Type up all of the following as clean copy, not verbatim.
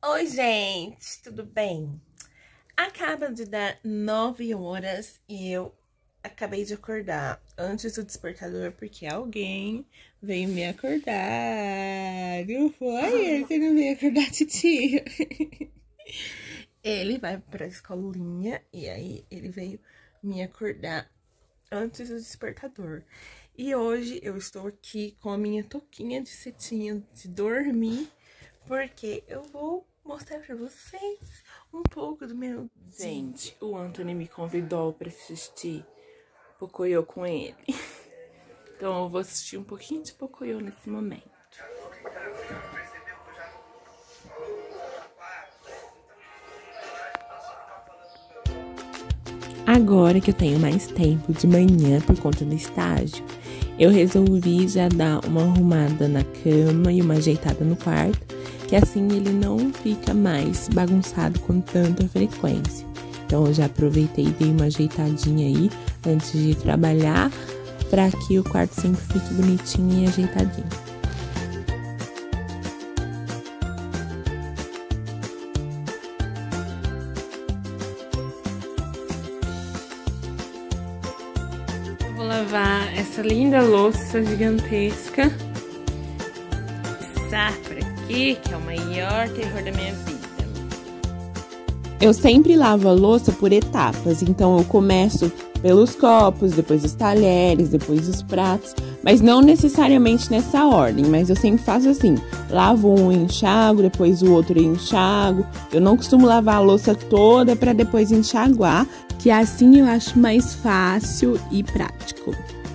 Oi, gente, tudo bem? Acaba de dar 9 horas e eu acabei de acordar antes do despertador porque alguém veio me acordar. Não foi? Você não veio acordar, titia? Ele vai pra escolinha e aí ele veio me acordar antes do despertador. E hoje eu estou aqui com a minha touquinha de cetim de dormir, porque eu vou mostrar pra vocês um pouco do meu... Gente, o Anthony me convidou pra assistir Pocoyo com ele. Então eu vou assistir um pouquinho de Pocoyo nesse momento. Agora que eu tenho mais tempo de manhã por conta do estágio, eu resolvi já dar uma arrumada na cama e uma ajeitada no quarto, que assim ele não fica mais bagunçado com tanta frequência. Então eu já aproveitei e dei uma ajeitadinha aí antes de trabalhar, para que o quarto sempre fique bonitinho e ajeitadinho. Vou lavar essa linda louça gigantesca. Safra aqui, que é o maior terror da minha vida. Eu sempre lavo a louça por etapas, então eu começo pelos copos, depois os talheres, depois os pratos, mas não necessariamente nessa ordem, mas eu sempre faço assim, lavo um e enxago, depois o outro e enxago. Eu não costumo lavar a louça toda para depois enxaguar, que assim eu acho mais fácil e prático.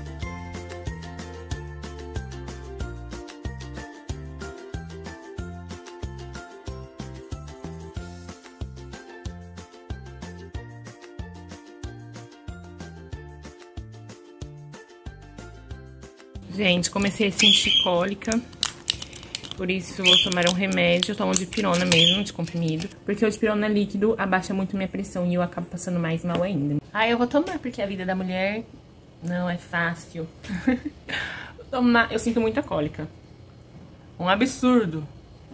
Gente, comecei a sentir cólica, por isso vou tomar um remédio. Eu tomo dipirona mesmo, de comprimido, porque o dipirona líquido abaixa muito minha pressão e eu acabo passando mais mal ainda. Eu vou tomar, porque a vida da mulher não é fácil. Eu sinto muita cólica. Um absurdo.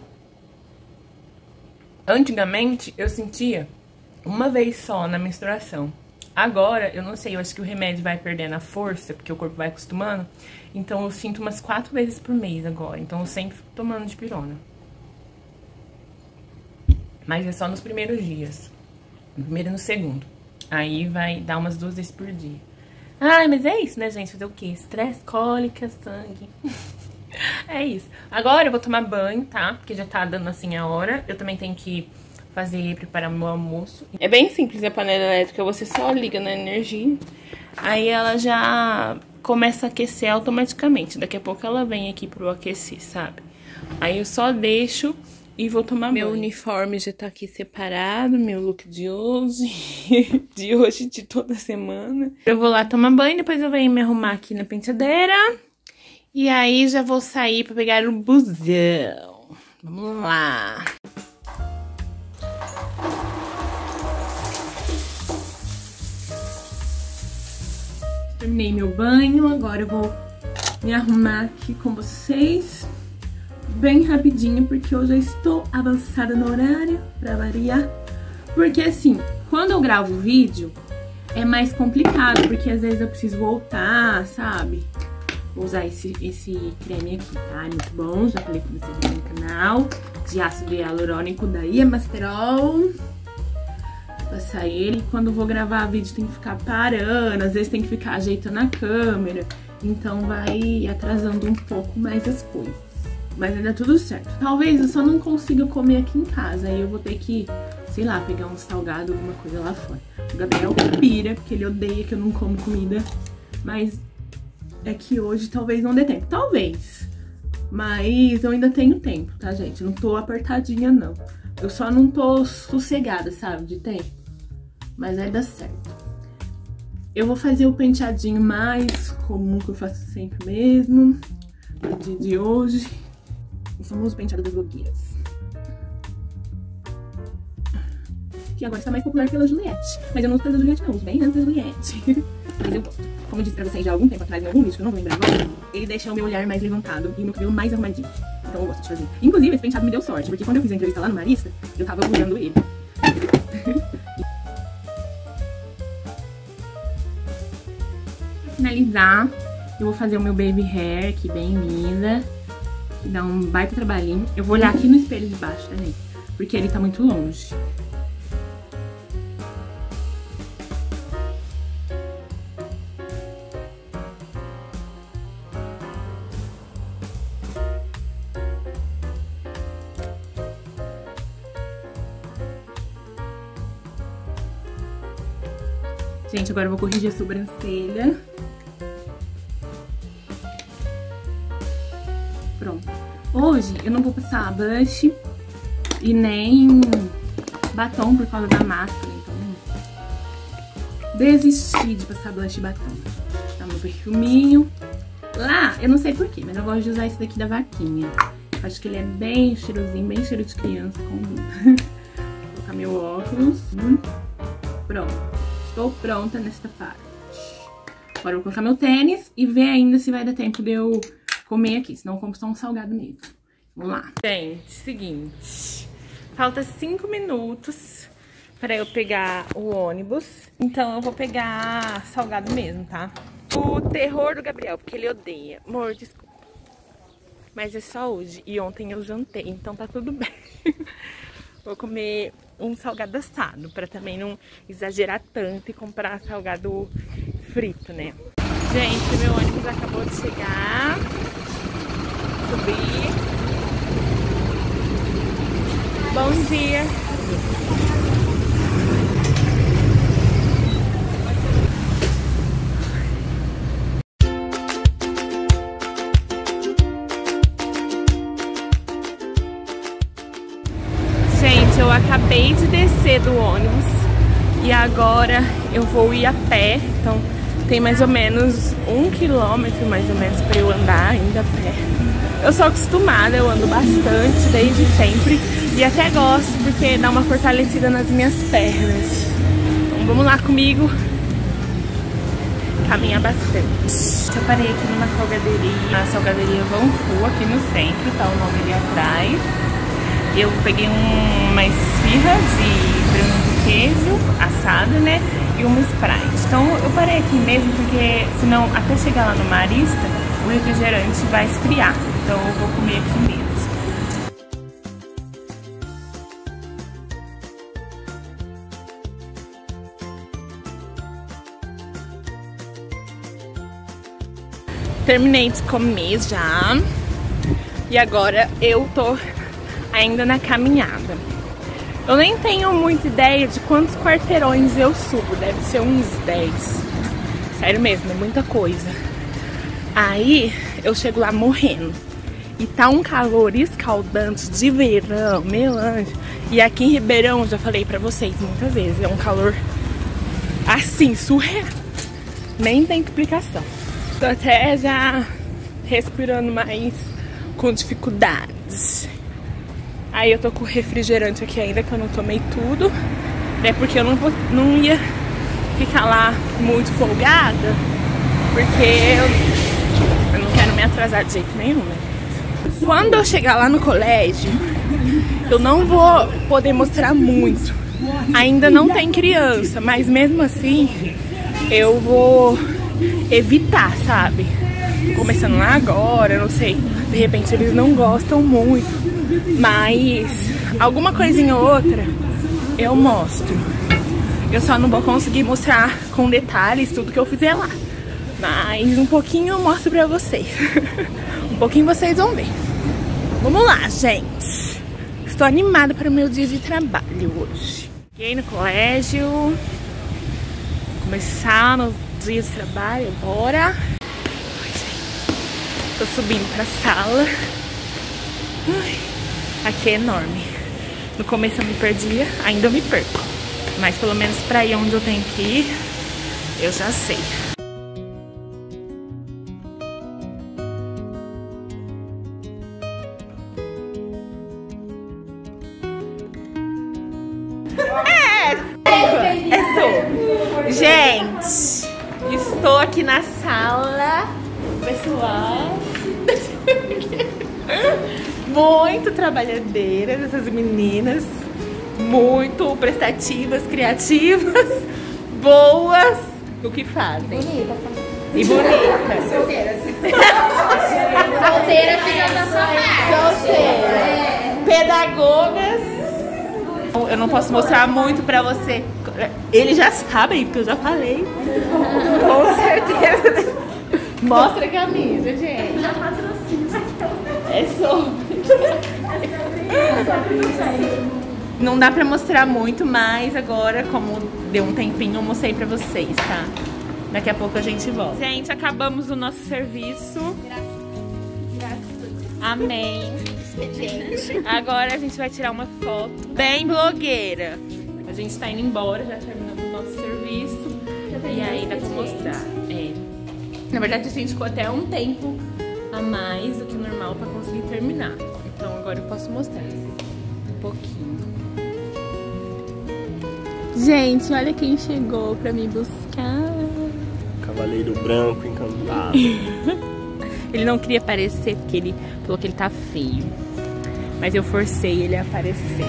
Antigamente, eu sentia uma vez só na menstruação. Agora, eu não sei, eu acho que o remédio vai perdendo a força, porque o corpo vai acostumando. Então, eu sinto umas 4 vezes por mês agora. Então, eu sempre fico tomando dipirona. Mas é só nos primeiros dias. No primeiro e no segundo. Aí, vai dar umas 2 vezes por dia. Ai, mas é isso, né, gente? Fazer o quê? Estresse, cólica, sangue. É isso. Agora, eu vou tomar banho, tá? Porque já tá dando, assim, a hora. Eu também tenho que preparar meu almoço. É bem simples a panela elétrica, você só liga na energia, aí ela já começa a aquecer automaticamente. Daqui a pouco ela vem aqui pro aquecer, sabe? Aí eu só deixo e vou tomar banho. Meu uniforme já tá aqui separado, meu look de hoje, de toda semana. Eu vou lá tomar banho, depois eu venho me arrumar aqui na penteadeira, e aí já vou sair pra pegar o busão. Vamos lá! Terminei meu banho, agora eu vou me arrumar aqui com vocês bem rapidinho, porque eu já estou avançada no horário, pra variar. Porque assim, quando eu gravo vídeo, é mais complicado, porque às vezes eu preciso voltar, sabe? Vou usar esse creme aqui, tá? É muito bom, já falei com vocês no canal, de ácido hialurônico da Iamasterol. Passar ele, quando eu vou gravar vídeo tem que ficar parando, às vezes tem que ficar ajeitando a câmera, então vai atrasando um pouco mais as coisas, mas ainda tudo certo. Talvez eu só não consiga comer aqui em casa, aí eu vou ter que, sei lá, pegar um salgado, alguma coisa lá fora. O Gabriel pira, porque ele odeia que eu não como comida, mas é que hoje talvez não dê tempo, talvez, mas eu ainda tenho tempo, tá, gente? Não tô apertadinha, não. Eu só não tô sossegada, sabe, de tempo. Mas vai dar certo. Eu vou fazer o penteadinho mais comum que eu faço sempre mesmo. No dia de hoje. O famoso penteado das blogueiras. Que agora está mais popular pela Juliette. Mas eu não uso pela Juliette, não. Uso bem antes da Juliette. Mas eu gosto. Como eu disse pra vocês já há algum tempo atrás, em algum vídeo que eu não vou lembrar agora, ele deixa o meu olhar mais levantado e o meu cabelo mais arrumadinho. Então eu gosto de fazer. Inclusive, esse penteado me deu sorte, porque quando eu fiz a entrevista lá no Marista, eu tava usando ele. Pra finalizar, eu vou fazer o meu baby hair aqui bem linda, que dá um baita trabalhinho. Eu vou olhar aqui no espelho de baixo também, porque ele tá muito longe. Gente, agora eu vou corrigir a sobrancelha. Pronto. Hoje eu não vou passar blush e nem batom por causa da máscara, então desisti de passar blush e batom. Tá meu perfuminho. Lá, eu não sei porquê, mas eu gosto de usar esse daqui da Vaquinha. Acho que ele é bem cheirosinho, bem cheiro de criança. Vou colocar meu óculos. Pronto. Estou pronta nesta parte. Agora eu vou colocar meu tênis e ver ainda se vai dar tempo de eu comer aqui. Senão eu compro só um salgado mesmo. Vamos lá. Gente, seguinte. Falta 5 minutos para eu pegar o ônibus. Então eu vou pegar salgado mesmo, tá? O terror do Gabriel, porque ele odeia. Amor, desculpa. Mas é só hoje. E ontem eu jantei, então tá tudo bem. Vou comer um salgado assado, pra também não exagerar tanto e comprar salgado frito, né? Gente, meu ônibus acabou de chegar. Subi. Bom dia. Gente, eu acabei de descer do ônibus e agora eu vou ir a pé, então tem mais ou menos 1 quilômetro mais ou menos pra eu andar ainda a pé. Eu sou acostumada, eu ando bastante desde sempre e até gosto porque dá uma fortalecida nas minhas pernas. Então vamos lá comigo caminhar bastante. Eu parei aqui numa salgaderia, a salgaderia Vão Fu aqui no centro, tá o nome ali atrás. Eu peguei uma esfirra de creme de queijo assada, né? E uma Sprite. Então eu parei aqui mesmo porque senão até chegar lá no Marista o refrigerante vai esfriar. Então eu vou comer aqui mesmo. Terminei de comer já. E agora eu tô ainda na caminhada. Eu nem tenho muita ideia de quantos quarteirões eu subo. Deve ser uns 10. Sério mesmo, é muita coisa. Aí eu chego lá morrendo. E tá um calor escaldante de verão, meu anjo. E aqui em Ribeirão, já falei pra vocês muitas vezes, é um calor assim, surreal. Nem tem explicação. Tô até já respirando mais com dificuldades. Aí eu tô com refrigerante aqui ainda, que eu não tomei tudo. Até porque eu não ia ficar lá muito folgada. Porque eu não quero me atrasar de jeito nenhum, né? Quando eu chegar lá no colégio, eu não vou poder mostrar muito. Ainda não tem criança, mas mesmo assim, eu vou evitar, sabe? Começando lá agora, não sei. De repente eles não gostam muito. Mas alguma coisinha ou outra eu mostro. Eu só não vou conseguir mostrar com detalhes tudo que eu fizer lá. Mas um pouquinho eu mostro pra vocês. Um pouquinho vocês vão ver. Vamos lá, gente. Estou animada para o meu dia de trabalho hoje. Cheguei no colégio. Começar no dia de trabalho, bora. Tô subindo pra sala. Aqui é enorme. No começo eu me perdia, ainda eu me perco. Mas pelo menos pra ir onde eu tenho que ir, eu já sei. Gente, estou aqui na sala, pessoal. muito trabalhadeiras, essas meninas. Muito prestativas, criativas, boas no que fazem. E bonitas. Solteiras. Solteira fica na sua casa. Solteiras. Pedagogas. Eu não posso mostrar muito pra você. Eles já sabem, porque eu já falei. Com certeza. Mostra a camisa, gente. Já patrocina. É sobre. Não dá pra mostrar muito, mas agora, como deu um tempinho, eu mostrei pra vocês, tá? Daqui a pouco a gente volta. Gente, acabamos o nosso serviço. Amém. Agora a gente vai tirar uma foto bem blogueira. A gente tá indo embora, já terminamos o nosso serviço. E aí dá pra mostrar. É. Na verdade, a gente ficou até um tempo a mais do que o normal pra conseguir terminar. Então agora eu posso mostrar um pouquinho. Gente, olha quem chegou pra me buscar. Cavaleiro branco encantado. Ele não queria aparecer porque ele falou que ele tá feio. Mas eu forcei ele a aparecer.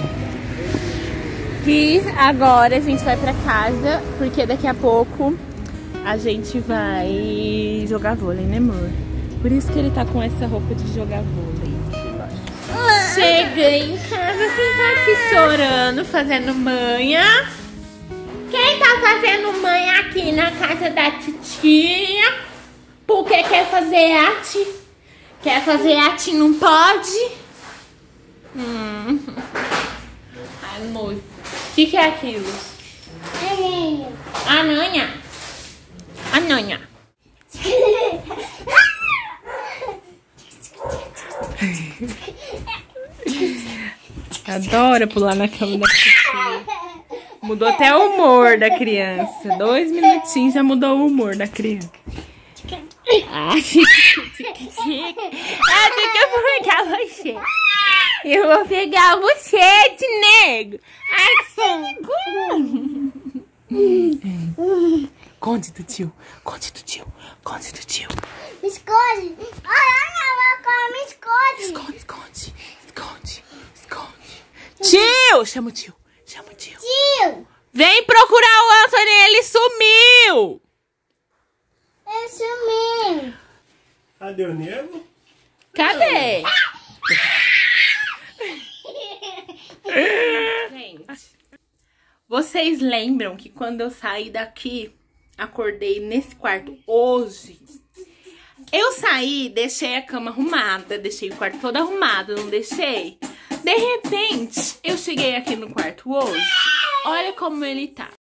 E agora a gente vai pra casa, porque daqui a pouco a gente vai jogar vôlei, né, amor? Por isso que ele tá com essa roupa de jogar vôlei. Cheguei em casa, quem tá aqui chorando, fazendo manha? Quem tá fazendo manha aqui na casa da titia? Porque quer fazer arte? Quer fazer arte e não pode? Ai, moço. O que é aquilo? Aranha. Aranha. Adora pular na cama da titia. Mudou até o humor da criança. 2 minutinhos já mudou o humor da criança. Acho que eu vou pegar você. Eu vou pegar você, nego. Conte do tio. Conte do tio. Conte do tio. Me esconde. Ai, me esconde. Esconde, esconde. Esconde. Esconde. Tio! Chama o tio. Chama o tio. Tio. Vem procurar o Anthony, ele sumiu. Eu sumi. Cadê o nego? Cadê? Gente, vocês lembram que quando eu saí daqui, acordei nesse quarto hoje? Eu saí, deixei a cama arrumada, deixei o quarto todo arrumado, não deixei? De repente, eu cheguei aqui no quarto hoje. Olha como ele tá.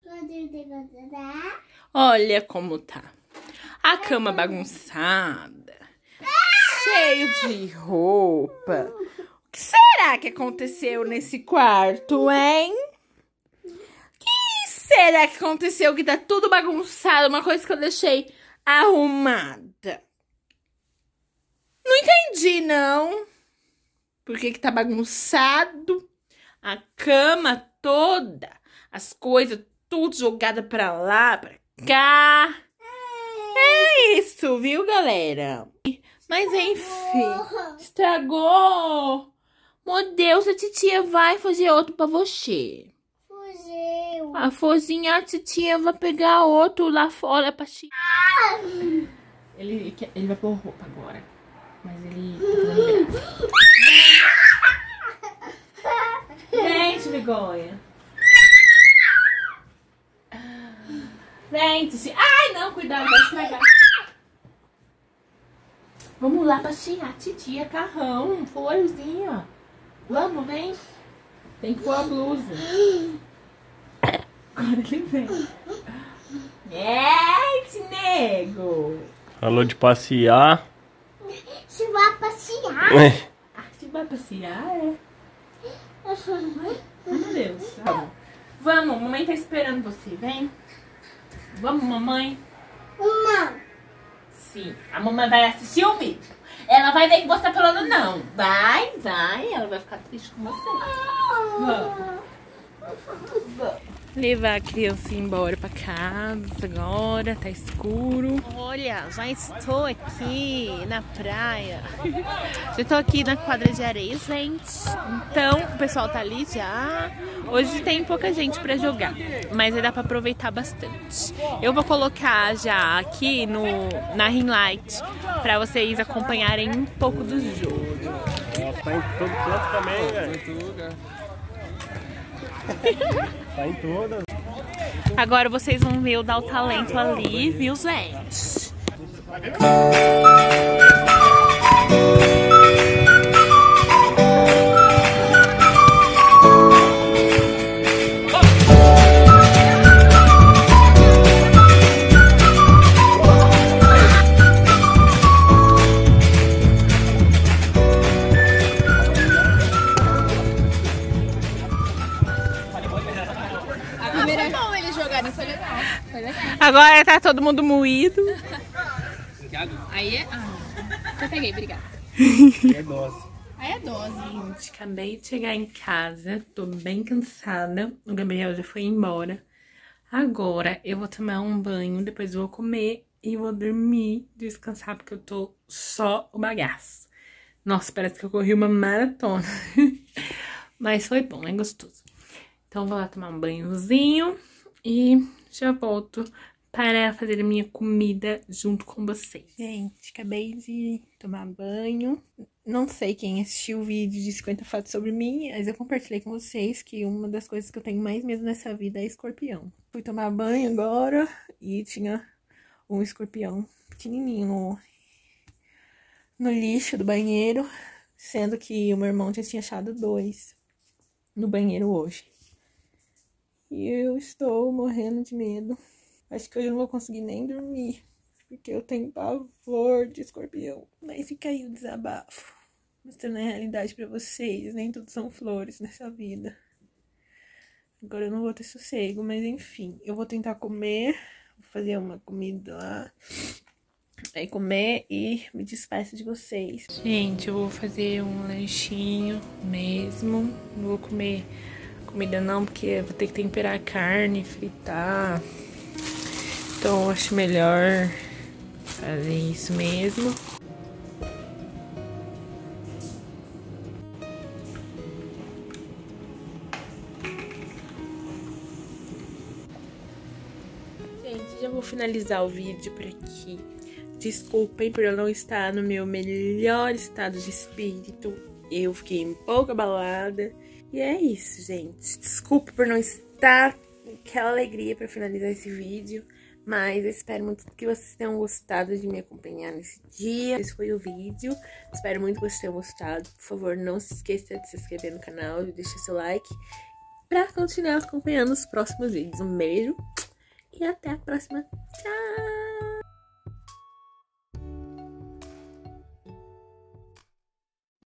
Olha como tá. A cama bagunçada, cheio de roupa. O que será que aconteceu nesse quarto, hein? O que será que aconteceu que tá tudo bagunçado? Uma coisa que eu deixei arrumada. Não entendi, não. Por que tá bagunçado? A cama toda, as coisas tudo jogada pra lá, pra cá. É isso, viu, galera? Mas enfim, estragou. Meu Deus, a titia vai fazer outro pra você. Fugiu. A fozinha, a titia vai pegar outro lá fora pra ti. Ele vai pôr roupa agora. Mas ele tá fazendo graça. Gente, vergonha. Vem, titia. Ai, não, cuidado, vai estragar. Vamos lá passear, titia, carrão, florzinha. Vamos, vem. Tem que pôr a blusa. Agora ele vem. Gente, nego. Falou de passear. Se vai passear. Ah, você vai passear, é? Ai, meu Deus. Vamos. Vamos, mamãe tá esperando você, vem. Vamos, mamãe. Não. Sim, a mamãe vai assistir o vídeo. Ela vai ver que você tá falando não. Vai, vai. Ela vai ficar triste com você. Vamos. Vamos. levar a criança embora pra casa agora, tá escuro. Olha, já estou aqui na praia. Já tô aqui na quadra de areia, gente. Então, o pessoal tá ali já. Hoje tem pouca gente pra jogar, mas aí dá pra aproveitar bastante. Eu vou colocar já aqui na ring light pra vocês acompanharem um pouco do jogo. Tá em todo canto também, velho. Tá em todas. Agora vocês vão ver o Dar o Talento ali, viu, gente? Agora tá todo mundo moído. Aí é... já peguei, obrigada. É dose. Aí é dose. Gente, acabei de chegar em casa, tô bem cansada. O Gabriel já foi embora. Agora eu vou tomar um banho, depois eu vou comer e vou dormir, descansar, porque eu tô só o bagaço. Nossa, parece que eu corri uma maratona. Mas foi bom, é gostoso. Então vou lá tomar um banhozinho e já volto para fazer a minha comida junto com vocês. Gente, acabei de tomar banho. Não sei quem assistiu o vídeo de 50 fatos sobre mim, mas eu compartilhei com vocês que uma das coisas que eu tenho mais medo nessa vida é escorpião. Fui tomar banho agora e tinha um escorpião pequenininho no lixo do banheiro, sendo que o meu irmão já tinha achado 2 no banheiro hoje. E eu estou morrendo de medo. Acho que hoje eu não vou conseguir nem dormir, porque eu tenho pavor de escorpião. Mas fica aí o desabafo, mostrando a realidade pra vocês. Nem tudo são flores nessa vida. Agora eu não vou ter sossego, mas enfim. Eu vou tentar comer, vou fazer uma comida lá, aí comer e me despeço de vocês. Gente, eu vou fazer um lanchinho mesmo. Não vou comer comida não, porque eu vou ter que temperar a carne, fritar. Então eu acho melhor fazer isso mesmo. Gente, já vou finalizar o vídeo por aqui. Desculpem por eu não estar no meu melhor estado de espírito. Eu fiquei um pouco abalada. E é isso, gente. Desculpa por não estar com aquela alegria para finalizar esse vídeo. Mas eu espero muito que vocês tenham gostado de me acompanhar nesse dia. Esse foi o vídeo. Espero muito que vocês tenham gostado. Por favor, não se esqueça de se inscrever no canal e deixar seu like para continuar acompanhando os próximos vídeos. Um beijo e até a próxima. Tchau!